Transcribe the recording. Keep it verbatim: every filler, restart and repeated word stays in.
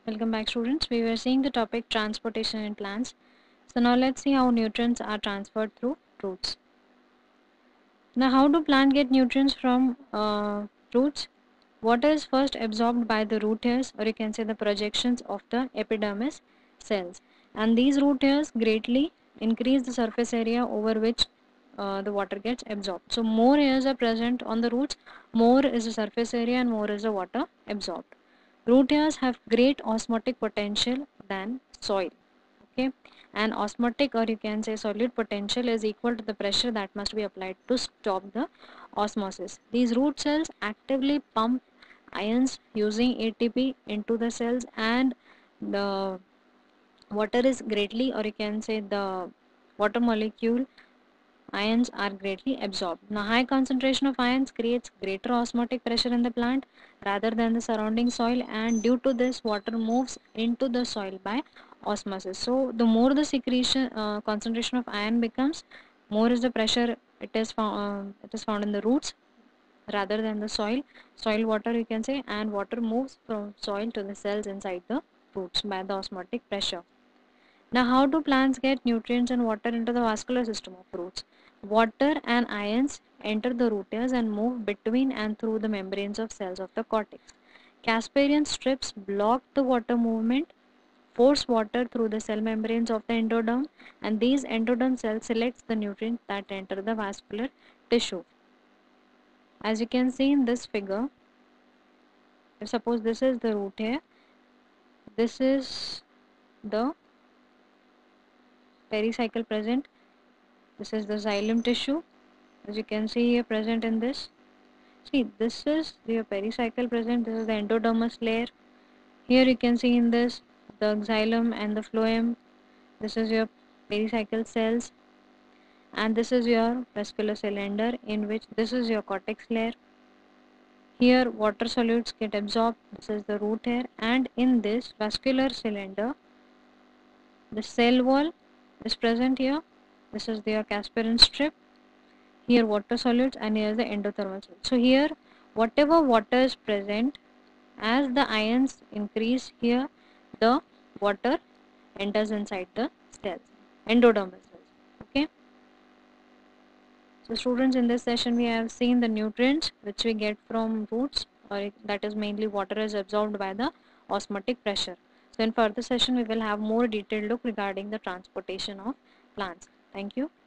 Welcome back, students. We were seeing the topic transportation in plants. So now let's see how nutrients are transferred through roots. Now, how do plants get nutrients from uh, roots? Water is first absorbed by the root hairs, or you can say the projections of the epidermis cells, and these root hairs greatly increase the surface area over which uh, the water gets absorbed. So more hairs are present on the roots, more is the surface area and more is the water absorbed. Root hairs have great osmotic potential than soil. Okay, and osmotic, or you can say solute potential, is equal to the pressure that must be applied to stop the osmosis. These root cells actively pump ions using A T P into the cells, and the water is greatly, or you can say the water molecule ions are greatly absorbed. Now, high concentration of ions creates greater osmotic pressure in the plant rather than the surrounding soil, and due to this, water moves into the soil by osmosis. So, the more the secretion uh, concentration of ion becomes, more is the pressure it is found uh, it is found in the roots rather than the soil. Soil water, you can say, and water moves from soil to the cells inside the roots by the osmotic pressure. Now, how do plants get nutrients and water into the vascular system of roots? Water and ions enter the root hairs and move between and through the membranes of cells of the cortex. Casparian strips block the water movement, force water through the cell membranes of the endoderm, and these endoderm cells select the nutrients that enter the vascular tissue. As you can see in this figure, if suppose this is the root hair, this is the pericycle present, this is the xylem tissue, as you can see here present in this. See, this is the pericycle present, this is the endodermis layer. Here you can see in this the xylem and the phloem, this is your pericycle cells, and this is your vascular cylinder, in which this is your cortex layer. Here water solutes get absorbed, this is the root hair, and in this vascular cylinder the cell wall is present here. This is their Casparian strip. Here water solutes, and here is the endothermal cell. So here whatever water is present, as the ions increase here, the water enters inside the cells, endodermal cells. Okay. So students, in this session we have seen the nutrients which we get from roots, or that is mainly water is absorbed by the osmotic pressure. So in further session we will have more detailed look regarding the transportation of plants. Thank you.